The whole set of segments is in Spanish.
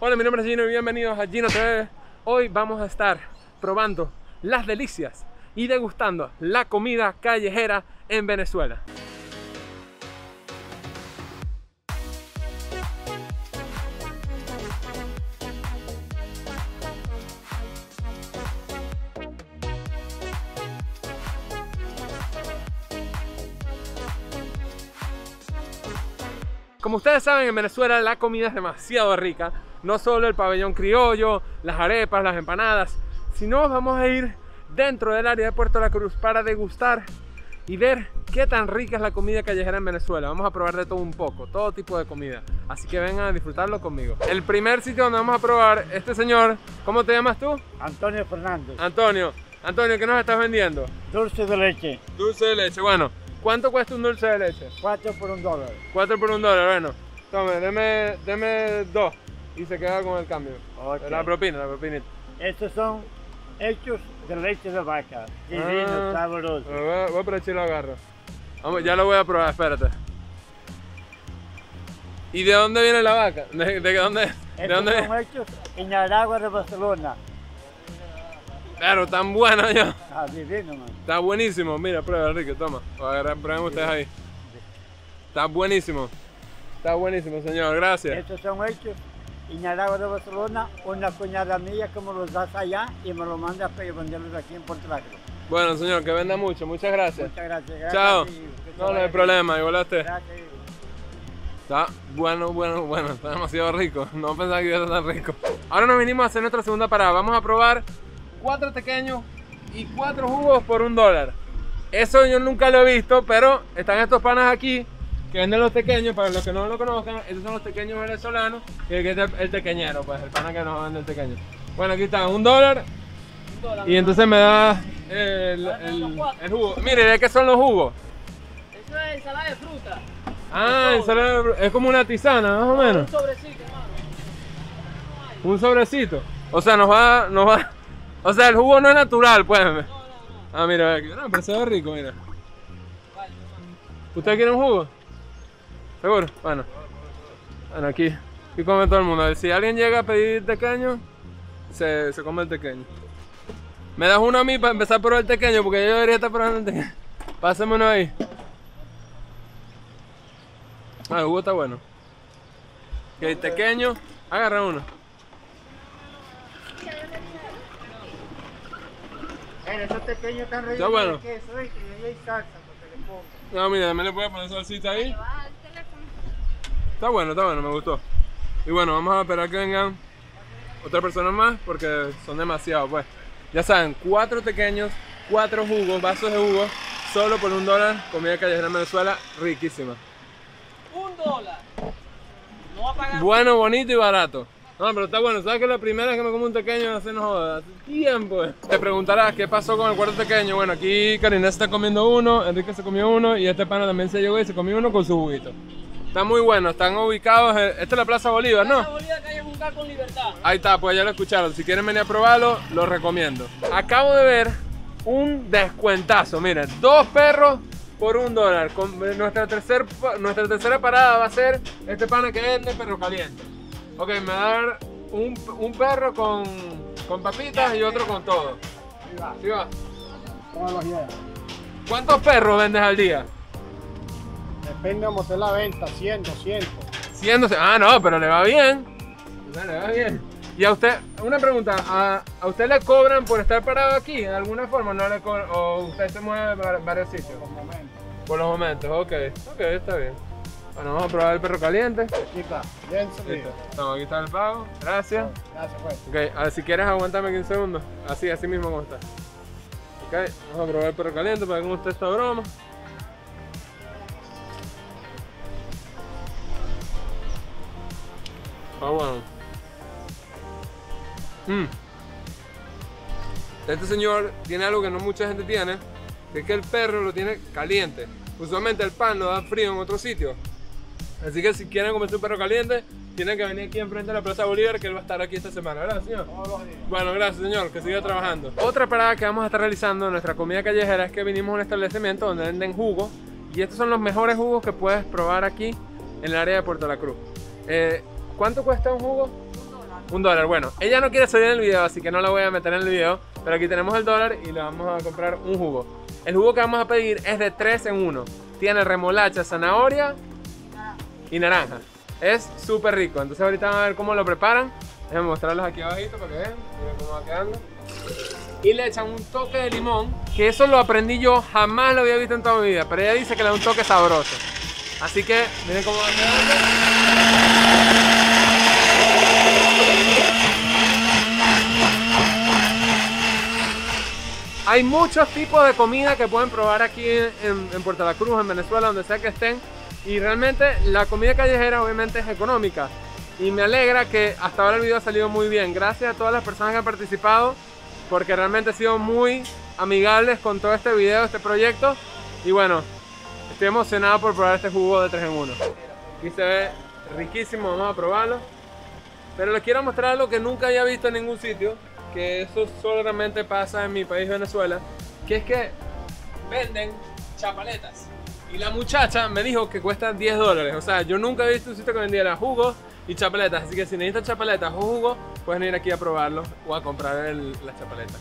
Hola, mi nombre es Gino y bienvenidos a Gino TV. Hoy vamos a estar probando las delicias y degustando la comida callejera en Venezuela. Como ustedes saben, en Venezuela la comida es demasiado rica. No solo el pabellón criollo, las arepas, las empanadas, sino vamos a ir dentro del área de Puerto La Cruz para degustar y ver qué tan rica es la comida callejera en Venezuela. Vamos a probar de todo un poco, todo tipo de comida. Así que vengan a disfrutarlo conmigo. El primer sitio donde vamos a probar, este señor, ¿cómo te llamas tú? Antonio Fernández. Antonio, ¿qué nos estás vendiendo? Dulce de leche. Dulce de leche, bueno. ¿Cuánto cuesta un dulce de leche? 4 por $1. 4 por $1, bueno. Tome, deme 2 y se queda con el cambio. Okay. La propina. Estos son hechos de leche de vaca. Divino, sabroso. Voy por aquí y lo agarro. Vamos, ya lo voy a probar, espérate. ¿Y de dónde viene la vaca? ¿De dónde? Estos son hechos en Aragua de Barcelona. Claro, tan bueno yo. Ah, divino, man. Está buenísimo. Mira, prueba, Enrique, toma. Prueben ustedes ahí. Está buenísimo. Está buenísimo, señor. Gracias. Estos son hechos en Aragua de Barcelona. Una cuñada mía que me los da allá y me los manda para venderlos aquí en Puerto La Cruz. Bueno, señor, que venda mucho. Muchas gracias. Muchas gracias. Chao. No hay problema, igual a usted. Gracias. Está bueno. Está demasiado rico. No pensaba que iba a estar tan rico. Ahora nos vinimos a hacer nuestra segunda parada. Vamos a probar 4 tequeños y 4 jugos por $1. Eso yo nunca lo he visto, pero están estos panas aquí que venden los tequeños. Para los que no lo conozcan, estos son los tequeños venezolanos, que es el tequeñero, pues el pana que nos vende el tequeño. Bueno, aquí está, $1. Y entonces me da el jugo. Mire, ¿de qué son los jugos? Eso es ensalada de fruta. Ah, ensalada de fruta. Es como una tisana, más o menos. Un sobrecito, hermano. Un sobrecito. O sea, nos va. O sea, el jugo no es natural, pues. No. Ah, mira, no, pero se ve rico, mira. ¿Usted quiere un jugo? ¿Seguro? Bueno, aquí come todo el mundo. Si alguien llega a pedir tequeño, se come el tequeño. ¿Me das uno a mí para empezar a probar el tequeño? Porque yo debería estar probando el tequeño. Pásame uno ahí. Ah, el jugo está bueno. Que el tequeño, agarra uno. Esos pequeños están rellenos bueno. de queso y ahí hay salsa porque le pongo. No, mira, también le voy a poner salsita ahí. Está bueno, me gustó. Y bueno, vamos a esperar que vengan otras personas más porque son demasiados, pues. Ya saben, 4 tequeños, 4 jugos, vasos de jugo, solo por $1, comida callejera en Venezuela, riquísima. $1. No va a pagar. Bueno, bonito y barato. No, pero está bueno. ¿Sabes que la primera vez que me como un tequeño hace no joda? Hace tiempo. Te preguntarás qué pasó con el cuarto tequeño. Bueno, aquí Karina se está comiendo uno, Enrique se comió uno y este pana también se llegó y se comió uno con su juguito. Está muy bueno, están ubicados. Esta es la Plaza Bolívar, ¿no? Plaza Bolívar, calle Juncal con Libertad. Ahí está, pues ya lo escucharon. Si quieren venir a probarlo, lo recomiendo. Acabo de ver un descuentazo. Miren, 2 perros por $1. Nuestra tercera parada va a ser este pana que vende perro caliente. Ok, me va a dar un perro con papitas y otro con todo. ¿Sí va? ¿Cuántos perros vendes al día? Depende de cómo esté la venta, 100, 200. 100. Ah, no, pero le va bien. Le va bien. Y a usted, una pregunta, ¿a usted le cobran por estar parado aquí? ¿De alguna forma no le cobran? ¿O usted se mueve para varios sitios? Por momentos. Por los momentos, ok, está bien. Bueno, vamos a probar el perro caliente. Aquí está, bien Listo. servido. Toma, aquí está el pago. Gracias. Gracias, pues. Ok, a ver, si quieres aguantarme 15 segundos. Así mismo como está. Ok, vamos a probar el perro caliente para ver cómo está esta broma. Ah, bueno. Este señor tiene algo que no mucha gente tiene, que es que el perro lo tiene caliente. Usualmente el pan lo da frío en otro sitio. Así que si quieren comer un perro caliente, tienen que venir aquí enfrente de la Plaza Bolívar, que él va a estar aquí esta semana, ¿verdad, señor? Todos los días. Bueno, gracias, señor, que siga trabajando. Otra parada que vamos a estar realizando en nuestra comida callejera es que vinimos a un establecimiento donde venden jugos, y estos son los mejores jugos que puedes probar aquí en el área de Puerto La Cruz. ¿Cuánto cuesta un jugo? $1. Bueno, ella no quiere salir en el video, así que no la voy a meter en el video. Pero aquí tenemos el dólar y le vamos a comprar un jugo. El jugo que vamos a pedir es de 3 en 1. Tiene remolacha, zanahoria y naranja. Es súper rico. Entonces ahorita vamos a ver cómo lo preparan. Déjenme mostrarlos aquí abajito para que vean. Miren cómo va quedando. Y le echan un toque de limón, que eso lo aprendí yo, jamás lo había visto en toda mi vida. Pero ella dice que le da un toque sabroso. Así que miren cómo va quedando. Hay muchos tipos de comida que pueden probar aquí en Puerto La Cruz, en Venezuela, donde sea que estén. Y realmente la comida callejera obviamente es económica. Y me alegra que hasta ahora el video ha salido muy bien. Gracias a todas las personas que han participado, porque realmente han sido muy amigables con todo este video, este proyecto. Y bueno, estoy emocionado por probar este jugo de 3 en 1. Aquí se ve riquísimo, vamos a probarlo. Pero les quiero mostrar algo que nunca había visto en ningún sitio, que eso solamente pasa en mi país, Venezuela, que es que venden chapaletas. Y la muchacha me dijo que cuestan $10. O sea, yo nunca he visto un sitio que vendiera jugos y chapaletas. Así que si necesitan chapaletas o jugos, pueden ir aquí a probarlos o a comprar las chapaletas.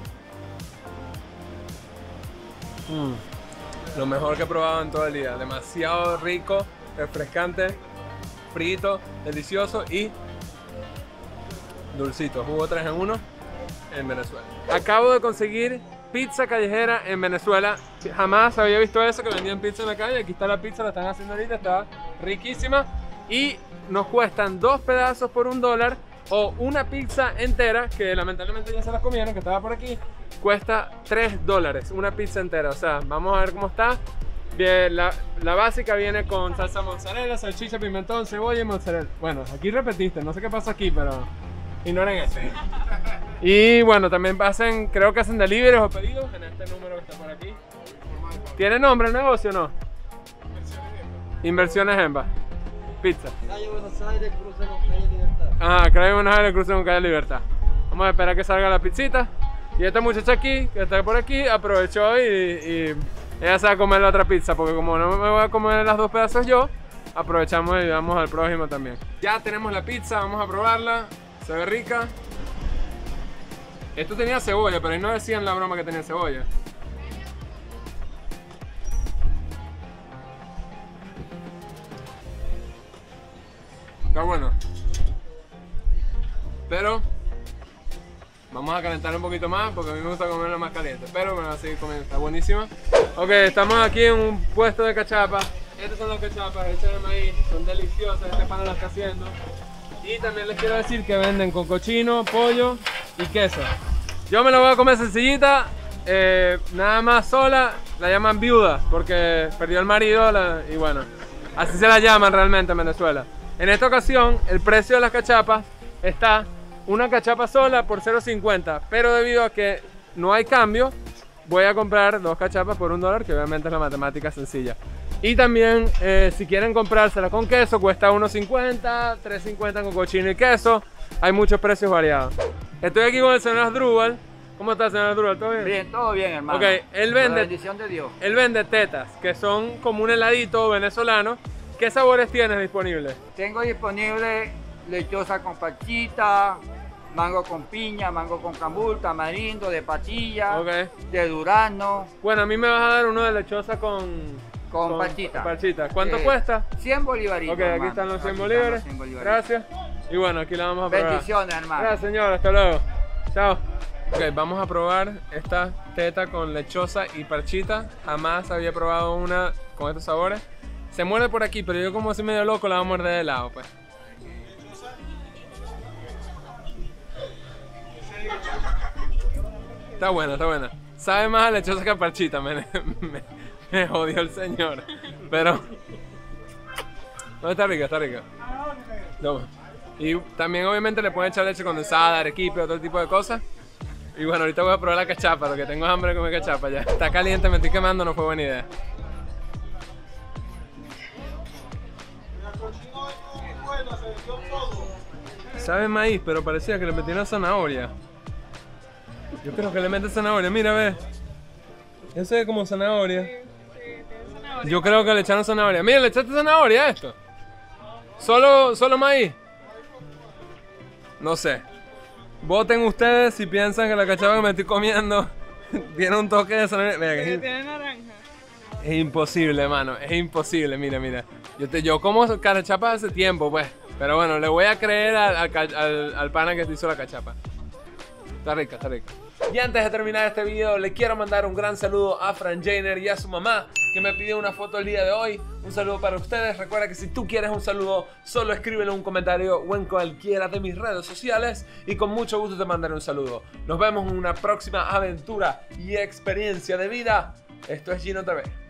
Lo mejor que he probado en todo el día. Demasiado rico, refrescante, frito, delicioso y dulcito. Jugo 3 en 1 en Venezuela. Acabo de conseguir pizza callejera en Venezuela. Jamás había visto eso, que vendían pizza en la calle. Aquí está la pizza, la están haciendo ahorita, está riquísima. Y nos cuestan 2 pedazos por $1 o una pizza entera, que lamentablemente ya se las comieron, que estaba por aquí, cuesta $3 una pizza entera. O sea, vamos a ver cómo está. Bien, la básica viene con salsa mozzarella, salchicha, pimentón, cebolla y mozzarella. Bueno, aquí repetiste, no sé qué pasa aquí, pero ignoren eso. Y bueno, también hacen, creo que hacen deliveries o pedidos en este número que está por aquí. ¿Tiene nombre el negocio o no? Inversiones Emba. Pizza. Calle Buenos Aires, cruce con calle Libertad. Ah, calle Buenos Aires, cruce con calle Libertad. Vamos a esperar que salga la pizzita. Y esta muchacha aquí, que está por aquí, aprovechó y ella se va a comer la otra pizza, porque como no me voy a comer las 2 pedazos yo, aprovechamos y damos al prójimo también. Ya tenemos la pizza, vamos a probarla. Se ve rica. Esto tenía cebolla, pero ahí no decían la broma que tenía cebolla. Está bueno. Pero vamos a calentar un poquito más porque a mí me gusta comerlo más caliente. Pero me voy a seguir comiendo, está buenísima. Ok, estamos aquí en un puesto de cachapas. Estas son las cachapas hechas de maíz, son deliciosas, este pan lo está haciendo. Y también les quiero decir que venden con cochino, pollo y queso. Yo me la voy a comer sencillita, nada más sola, la llaman viuda porque perdió el marido y bueno, así se la llaman realmente en Venezuela. En esta ocasión el precio de las cachapas está una cachapa sola por $0.50, pero debido a que no hay cambio, voy a comprar 2 cachapas por $1, que obviamente es la matemática sencilla. Y también si quieren comprársela con queso cuesta $1.50, $3.50 con cochino y queso. Hay muchos precios variados. Estoy aquí con el señor Asdrúbal. ¿Cómo está, señor Asdrúbal? ¿Todo bien? Bien, todo bien, hermano. Ok, él vende, con la bendición de Dios. Él vende tetas, que son como un heladito venezolano. ¿Qué sabores tienes disponibles? Tengo disponible lechosa con parchita, mango con piña, mango con cambur, tamarindo, de patilla, Ok. de durazno, Bueno, a mí me vas a dar uno de lechosa con parchita. parchita. ¿Cuánto Eh, cuesta? 100 bolivaritos. Ok, aquí hermano. están los 100 Aquí bolívares. están los 100 bolívares. Gracias. Y bueno, aquí la vamos a probar. Bendiciones, hermano. Gracias, señor. Hasta luego. Chao. Ok, vamos a probar esta teta con lechosa y parchita. Jamás había probado una con estos sabores. Se muerde por aquí, pero yo como soy medio loco la voy a morder de lado, pues. Está buena, está buena. Sabe más a lechosa que a parchita, me jodió el señor. Pero... no, está rica, está rica. Toma. Y también obviamente le pueden echar leche condensada, arequipe, otro tipo de cosas. Y bueno, ahorita voy a probar la cachapa, porque tengo hambre de comer cachapa ya. Está caliente, me estoy quemando, no fue buena idea. Sabe maíz, pero parecía que le metí una zanahoria. Yo creo que le mete zanahoria, mira, ve. Eso es como zanahoria. Yo creo que le echaron zanahoria. Mira, le echaste zanahoria a esto. Solo maíz. No sé. Voten ustedes si piensan que la cachapa que me estoy comiendo tiene un toque de zanahoria. Mira, Tiene naranja. es imposible, mano. Es imposible. Mira, mira. Yo como cachapa hace tiempo, pues. Pero bueno, le voy a creer al pana que te hizo la cachapa. Está rica, está rica. Y antes de terminar este video, le quiero mandar un gran saludo a Fran Jainer y a su mamá, que me pidió una foto el día de hoy. Un saludo para ustedes. Recuerda que si tú quieres un saludo, solo escríbelo en un comentario o en cualquiera de mis redes sociales y con mucho gusto te mandaré un saludo. Nos vemos en una próxima aventura y experiencia de vida. Esto es Gino TV.